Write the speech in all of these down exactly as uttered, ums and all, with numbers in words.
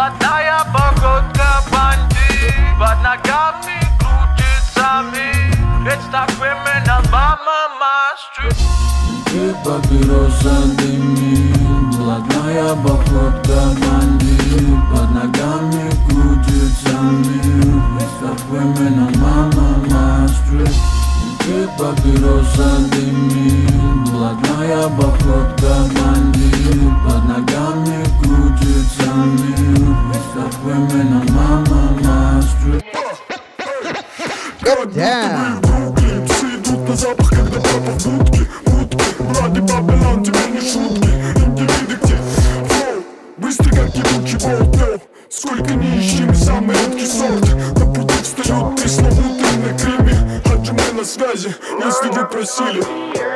Блатная походка бандит, под ногами крутится мир. It's the criminal mama street. Ты папироса дымит, блатная походка бандит, под ногами крутится мир. It's the criminal mama street. Ты папироса дымит, блатная походка бандит, под ногами крутится мир. It's the criminal mama street. Yeah. Все идут на запах, когда папа в будке. Будки, братья, Бабилон, тебе не шутки. Индивиды где? Флоу, быстрый как ебучий болт. Сколько не ищем, самый редкий сорт. На пути встают пресловутые на криме. Хаджимы на связи, если вы просили.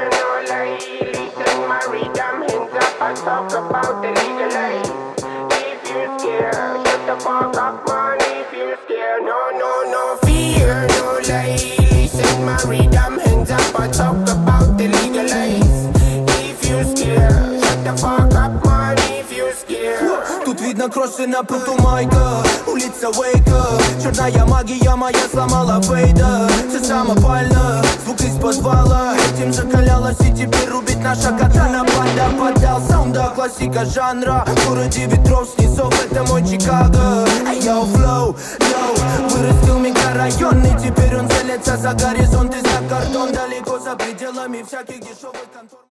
Rhythm hands up, I talk about the legalize. If you scared, shut the fuck up, man, if you scared. Тут видно кроссы на путу майка, улица Вейка. Черная магия моя сломала фейда. Все самопально, звук из подвала. Этим закалялась и теперь рубит наша катана. Панда поддал саунда, классика жанра. В городе ветров снизов, это мой Чикаго. Йоу, флоу, йоу, вырастил микрорайон. И теперь он целится за горизонт и за картон. Далеко за пределами всяких дешевых контор.